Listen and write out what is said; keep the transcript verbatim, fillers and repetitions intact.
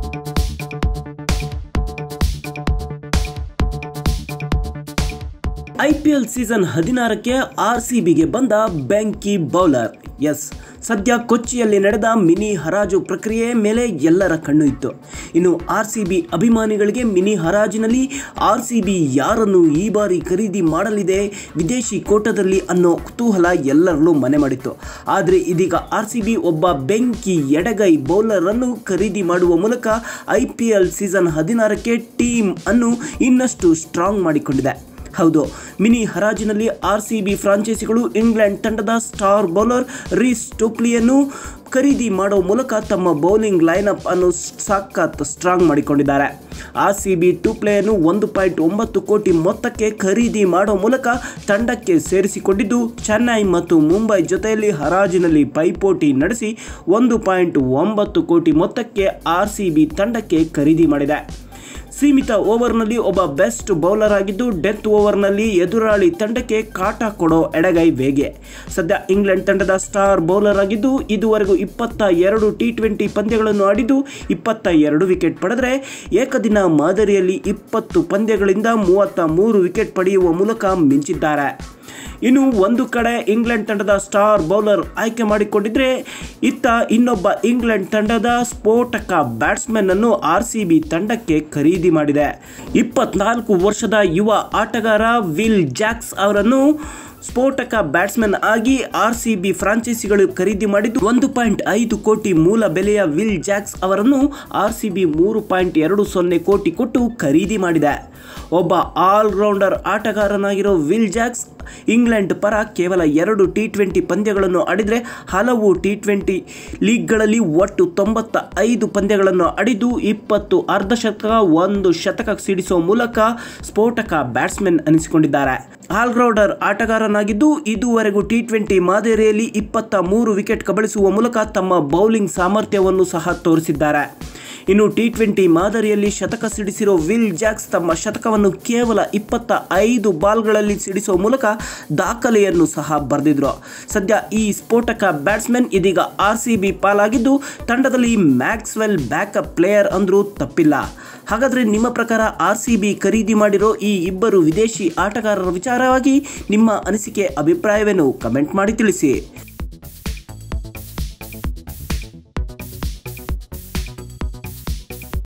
IPL season ಹದಿನಾರಕ್ಕೆ ಆರ್ಸಿಬಿಗೆ ಬಂದ ಬೆಂಕಿ bowler. S, ಸದ್ಯ ಕೊಚ್ಚಿಯಲ್ಲಿ ನಡೆದ ಮಿನಿ ಹರಾಜು ಪ್ರಕ್ರಿಯೆ ಮೇಲೆ ಎಲ್ಲರ ಕಣ್ಣು ಇತ್ತು. ಇನ್ನು ಆರ್ಸಿಬಿ ಅಭಿಮಾನಿಗಳಿಗೆ ಮಿನಿ ಹರಾಜಿನಲ್ಲಿ ಆರ್ಸಿಬಿ ಯಾರನ್ನು ಈ ಬಾರಿ ಖರೀದಿ ಮಾಡಲಿದೆ ವಿದೇಶಿ ಕೋಟದಲ್ಲಿ ಅನ್ನೋ ಕುತೂಹಲ ಎಲ್ಲರಲ್ಲೂ ಮನೆ ಮಾಡಿತ್ತು. ಆದರೆ ಇದೀಗ ಆರ್ಸಿಬಿ ಒಬ್ಬ ಬೆಂಕಿ ಎಡಗೈ ಬೌಲರ್ ಅನ್ನು ಖರೀದಿ ಮಾಡುವ ಮೂಲಕ ಐಪಿಎಲ್ ಸೀಸನ್ ಹದಿನಾರಕ್ಕೆ ಟೀಮ್ ಅನ್ನು ಇನ್ನಷ್ಟು ಸ್ಟ್ರಾಂಗ್ ಮಾಡಿಕೊಂಡಿದೆ. ಹೌದು, ಮಿನಿ ಹರಾಜಿನಲ್ಲಿ ಆರ್ಸಿಬಿ ಫ್ರಾಂಚೈಸಿಗಳು ಇಂಗ್ಲೆಂಡ್ ತಂಡದ ಸ್ಟಾರ್ ಬೌಲರ್ ರೀಸ್ ಸ್ಟೋಕ್ಲಿಯನ್ನು ಖರೀದಿ ಮಾಡುವ ಮೂಲಕ ತಮ್ಮ ಬೌಲಿಂಗ್ ಲೈನಪ್ ಅನ್ನು ಸಖತ್ ಸ್ಟ್ರಾಂಗ್ ಮಾಡಿಕೊಂಡಿದ್ದಾರೆ. ಆರ್ಸಿಬಿ ಟೂ ಪ್ಲೇಯನ್ನು ಒಂದು ಪಾಯಿಂಟ್ ಒಂಬತ್ತು ಕೋಟಿ ಮೊತ್ತಕ್ಕೆ ಖರೀದಿ ಮಾಡುವ ಮೂಲಕ ತಂಡಕ್ಕೆ ಸೇರಿಸಿಕೊಂಡಿದ್ದು, ಚೆನ್ನೈ ಮತ್ತು ಮುಂಬೈ ಜೊತೆಯಲ್ಲಿ ಹರಾಜಿನಲ್ಲಿ ಪೈಪೋಟಿ ನಡೆಸಿ ಒಂದು ಪಾಯಿಂಟ್ ಒಂಬತ್ತು ಕೋಟಿ ಮೊತ್ತಕ್ಕೆ ಆರ್ಸಿಬಿ ತಂಡಕ್ಕೆ ಖರೀದಿ ಮಾಡಿದೆ. ಸೀಮಿತ ಓವರ್ನಲ್ಲಿ ಒಬ್ಬ ಬೆಸ್ಟ್ ಬೌಲರ್ ಆಗಿದ್ದು, ಡೆತ್ ಓವರ್ನಲ್ಲಿ ಎದುರಾಳಿ ತಂಡಕ್ಕೆ ಕಾಟ ಕೊಡೋ ಎಡಗೈ ವೇಗೆ. ಸದ್ಯ ಇಂಗ್ಲೆಂಡ್ ತಂಡದ ಸ್ಟಾರ್ ಬೌಲರ್ ಆಗಿದ್ದು, ಇದುವರೆಗೂ ಇಪ್ಪತ್ತ ಎರಡು ಟಿ ಟ್ವೆಂಟಿ ಪಂದ್ಯಗಳನ್ನು ಆಡಿದ್ದು ಇಪ್ಪತ್ತ ಎರಡು ವಿಕೆಟ್ ಪಡೆದರೆ, ಏಕದಿನ ಮಾದರಿಯಲ್ಲಿ ಇಪ್ಪತ್ತು ಪಂದ್ಯಗಳಿಂದ ಮೂವತ್ತ ಮೂರು ವಿಕೆಟ್ ಪಡೆಯುವ ಮೂಲಕ ಮಿಂಚಿದ್ದಾರೆ. ಇನ್ನು ಒಂದು ಕಡೆ ಇಂಗ್ಲೆಂಡ್ ತಂಡದ ಸ್ಟಾರ್ ಬೌಲರ್ ಆಯ್ಕೆ ಮಾಡಿಕೊಂಡಿದ್ರೆ, ಇತ್ತ ಇನ್ನೊಬ್ಬ ಇಂಗ್ಲೆಂಡ್ ತಂಡದ ಸ್ಫೋಟಕ ಬ್ಯಾಟ್ಸ್ಮನ್ ಅನ್ನು ಆರ್ಸಿಬಿ ತಂಡಕ್ಕೆ ಖರೀದಿ ಮಾಡಿದೆ. ಇಪ್ಪತ್ನಾಲ್ಕು ವರ್ಷದ ಯುವ ಆಟಗಾರ ವಿಲ್ ಜಾಕ್ಸ್ ಅವರನ್ನು ಸ್ಫೋಟಕ ಬ್ಯಾಟ್ಸ್ಮನ್ ಆಗಿ ಆರ್ಸಿಬಿ ಫ್ರಾಂಚೈಸಿಗಳು ಖರೀದಿ ಮಾಡಿದ್ದು, ಒಂದು ಪಾಯಿಂಟ್ ಐದು ಕೋಟಿ ಮೂಲ ಬೆಲೆಯ ವಿಲ್ ಜಾಕ್ಸ್ ಅವರನ್ನು ಆರ್ಸಿಬಿ ಮೂರು ಪಾಯಿಂಟ್ ಎರಡು ಸೊನ್ನೆ ಕೋಟಿ ಕೊಟ್ಟು ಖರೀದಿ ಮಾಡಿದೆ. ಒಬ್ಬ ಆಲ್ರೌಂಡರ್ ಆಟಗಾರನಾಗಿರೋ ವಿಲ್ ಜಾಕ್ಸ್ ಇಂಗ್ಲೆಂಡ್ ಪರ ಕೇವಲ ಎರಡು ಟಿ ಟ್ವೆಂಟಿ ಪಂದ್ಯಗಳನ್ನು ಆಡಿದರೆ, ಹಲವು ಟಿ ಟ್ವೆಂಟಿ ಲೀಗ್ಗಳಲ್ಲಿ ಒಟ್ಟು ತೊಂಬತ್ತ ಐದು ಪಂದ್ಯಗಳನ್ನು ಆಡಿದ್ದು ಇಪ್ಪತ್ತು ಅರ್ಧಶತಕ ಒಂದು ಶತಕ ಸಿಡಿಸುವ ಮೂಲಕ ಸ್ಫೋಟಕ ಬ್ಯಾಟ್ಸ್ಮನ್ ಅನಿಸಿಕೊಂಡಿದ್ದಾರೆ. ಆಲ್ರೌಂಡರ್ ಆಟಗಾರನಾಗಿದ್ದು, ಇದುವರೆಗೂ ಟಿ ಟ್ವೆಂಟಿ ಮಾದರಿಯಲ್ಲಿ ಇಪ್ಪತ್ತ ಮೂರು ವಿಕೆಟ್ ಕಬಳಿಸುವ ಮೂಲಕ ತಮ್ಮ ಬೌಲಿಂಗ್ ಸಾಮರ್ಥ್ಯವನ್ನು ಸಹ ತೋರಿಸಿದ್ದಾರೆ. ಇನ್ನು ಟಿ ಟ್ವೆಂಟಿ ಮಾದರಿಯಲ್ಲಿ ಶತಕ ಸಿಡಿಸಿರೋ ವಿಲ್ ಜಾಕ್ಸ್ ತಮ್ಮ ಶತಕವನ್ನು ಕೇವಲ ಇಪ್ಪತ್ತ ಐದು ಬಾಲ್ಗಳಲ್ಲಿ ಸಿಡಿಸುವ ಮೂಲಕ ದಾಖಲೆಯನ್ನು ಸಹ ಬರೆದಿದ್ರು. ಸದ್ಯ ಈ ಸ್ಫೋಟಕ ಬ್ಯಾಟ್ಸ್ಮನ್ ಇದೀಗ ಆರ್ಸಿಬಿ ಪಾಲಾಗಿದ್ದು, ತಂಡದಲ್ಲಿ ಮ್ಯಾಕ್ಸ್ವೆಲ್ ಬ್ಯಾಕಪ್ ಪ್ಲೇಯರ್ ಅಂದ್ರೂ ತಪ್ಪಿಲ್ಲ. ಹಾಗಾದರೆ ನಿಮ್ಮ ಪ್ರಕಾರ ಆರ್ಸಿಬಿ ಖರೀದಿ ಮಾಡಿರೋ ಈ ಇಬ್ಬರು ವಿದೇಶಿ ಆಟಗಾರರ ವಿಚಾರವಾಗಿ ನಿಮ್ಮ ಅನಿಸಿಕೆ ಅಭಿಪ್ರಾಯವೇನು? ಕಮೆಂಟ್ ಮಾಡಿ ತಿಳಿಸಿ.